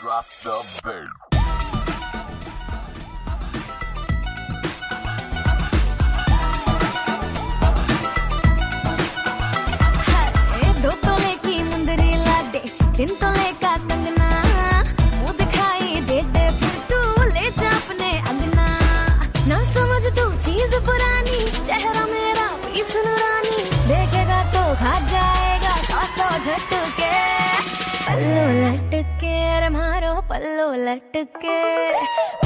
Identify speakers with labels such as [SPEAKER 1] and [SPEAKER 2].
[SPEAKER 1] Drop the beat.
[SPEAKER 2] दो तोले की मुंदरी ला दे, 3 तोले का कंगना, मुंह दिखाई दे दे फिर तू ले जा अपने अंगना। ना समझ तू चीज पुरानी, चेहरा मेरा पीस नूरानी, देखेगा तो खा जाएगा 100 झटके। पल्लू लटके रे मारो पल्लू लटके,